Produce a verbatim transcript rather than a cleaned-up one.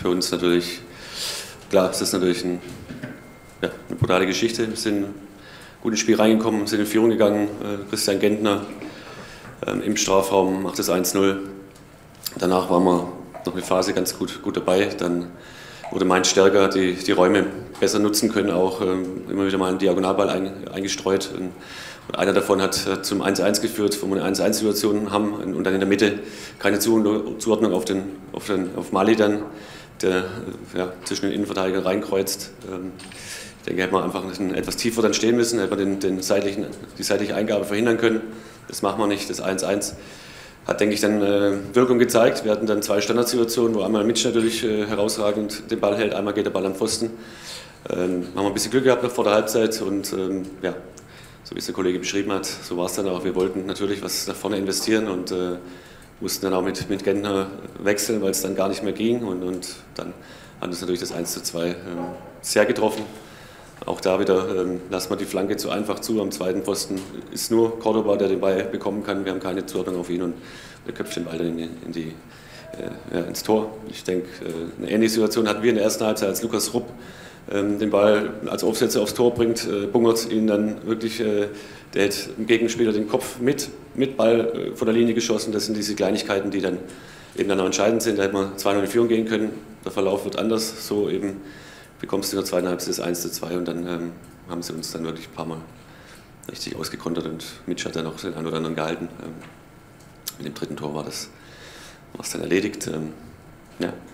für uns natürlich, klar, es ist natürlich ein, ja, eine brutale Geschichte. Wir sind gut ins Spiel reingekommen, sind in Führung gegangen. Äh, Christian Gentner ähm, im Strafraum macht das eins null. Danach waren wir noch eine Phase ganz gut, gut dabei. Dann wurde Mainz stärker, die, die Räume besser nutzen können, auch ähm, immer wieder mal einen Diagonalball ein, eingestreut. Und, und einer davon hat äh, zum eins eins geführt, wo wir eine eins eins Situation haben und dann in der Mitte keine Zuordnung auf, den, auf, den, auf Mali dann, der äh, ja, zwischen den Innenverteidigern reinkreuzt. Ähm, ich denke, hätte man einfach ein, etwas tiefer dann stehen müssen, hätte man den, den seitlichen, die seitliche Eingabe verhindern können. Das machen wir nicht, das eins eins. Hat, denke ich, dann äh, Wirkung gezeigt. Wir hatten dann zwei Standardsituationen, wo einmal Mitch natürlich äh, herausragend den Ball hält, einmal geht der Ball am Pfosten. Ähm, haben wir ein bisschen Glück gehabt noch vor der Halbzeit und ähm, ja, so wie es der Kollege beschrieben hat, so war es dann auch. Wir wollten natürlich was nach vorne investieren und äh, mussten dann auch mit, mit Gentner wechseln, weil es dann gar nicht mehr ging und, und dann hat uns natürlich das eins zu zwei äh, sehr getroffen. Auch da wieder ähm, lassen wir die Flanke zu einfach zu. Am zweiten Pfosten ist nur Cordoba, der den Ball bekommen kann. Wir haben keine Zuordnung auf ihn und der köpft den Ball dann in die, in die, äh, ja, ins Tor. Ich denke, äh, eine ähnliche Situation hatten wir in der ersten Halbzeit, als Lukas Rupp ähm, den Ball als Aufsetzer aufs Tor bringt, äh, bungert ihn dann wirklich, äh, der hat im Gegenspieler den Kopf mit, mit Ball äh, von der Linie geschossen. Das sind diese Kleinigkeiten, die dann eben dann auch entscheidend sind. Da hätte man zwei null in Führung gehen können. Der Verlauf wird anders, so eben bekommst du in der zweiten Halbzeit das eins zu zwei und dann ähm, haben sie uns dann wirklich ein paar Mal richtig ausgekontert und Mitch hat dann auch den einen oder anderen gehalten. Ähm, mit dem dritten Tor war das, war es dann erledigt. Ähm, ja.